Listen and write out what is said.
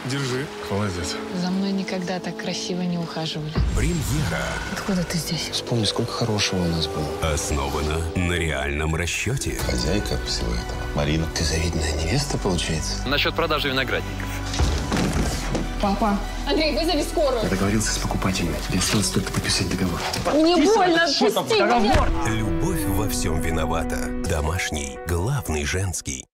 Держи. Молодец. За мной никогда так красиво не ухаживали. Премьера. Откуда ты здесь? Вспомни, сколько хорошего у нас было. Основана на реальном расчете. Хозяйка всего этого. Марина. Ты завидная невеста, получается? Насчет продажи виноградников. Папа. Андрей, вызови скорую. Я договорился с покупателями. Тебе осталось только подписать договор. Мне больно, отпусти меня. Любовь во всем виновата. Домашний, главный женский.